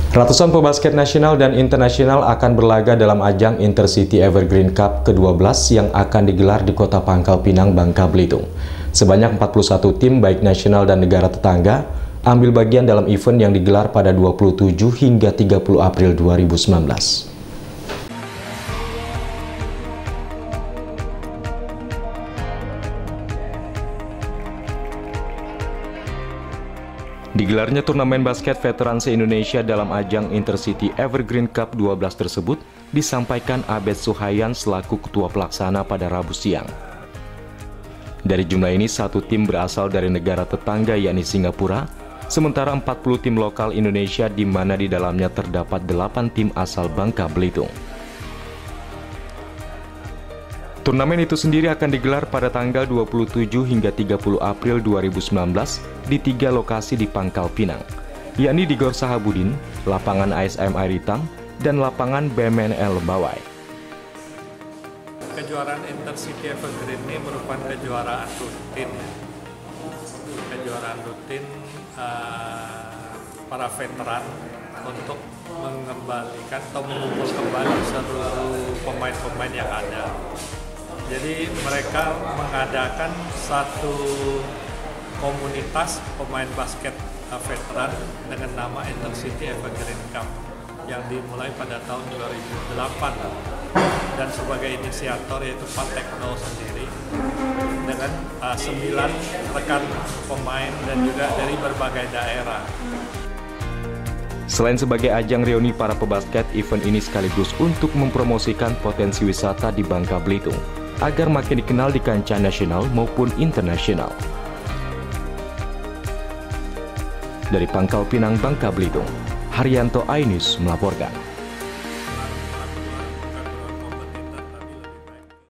Ratusan pebasket nasional dan internasional akan berlaga dalam ajang Intercity Evergreen Cup ke-12 yang akan digelar di Kota Pangkal Pinang, Bangka Belitung. Sebanyak 41 tim baik nasional dan negara tetangga ambil bagian dalam event yang digelar pada 27 hingga 30 April 2019. Digelarnya turnamen basket veteran se-Indonesia dalam ajang Intercity Evergreen Cup 12 tersebut disampaikan Abed Suhayan selaku ketua pelaksana pada Rabu siang. Dari jumlah ini, satu tim berasal dari negara tetangga yakni Singapura, sementara 40 tim lokal Indonesia di mana di dalamnya terdapat 8 tim asal Bangka Belitung. Turnamen itu sendiri akan digelar pada tanggal 27 hingga 30 April 2019 di 3 lokasi di Pangkal Pinang, yakni di Gor Sahabudin, lapangan ASM Air Hitam, dan lapangan BMNL Lembawai. Kejuaraan Intercity Evergreen ini merupakan kejuaraan rutin, para veteran untuk mengembalikan atau mengumpul kembali seluruh pemain-pemain yang ada. Jadi mereka mengadakan satu komunitas pemain basket veteran dengan nama Intercity Evergreen Cup yang dimulai pada tahun 2008 dan sebagai inisiator yaitu Pak Tekno sendiri dengan 9 rekan pemain dan juga dari berbagai daerah. Selain sebagai ajang reuni para pebasket, event ini sekaligus untuk mempromosikan potensi wisata di Bangka Belitung agar makin dikenal di kancah nasional maupun internasional. Dari Pangkal Pinang, Bangka Belitung, Haryanto iNews melaporkan.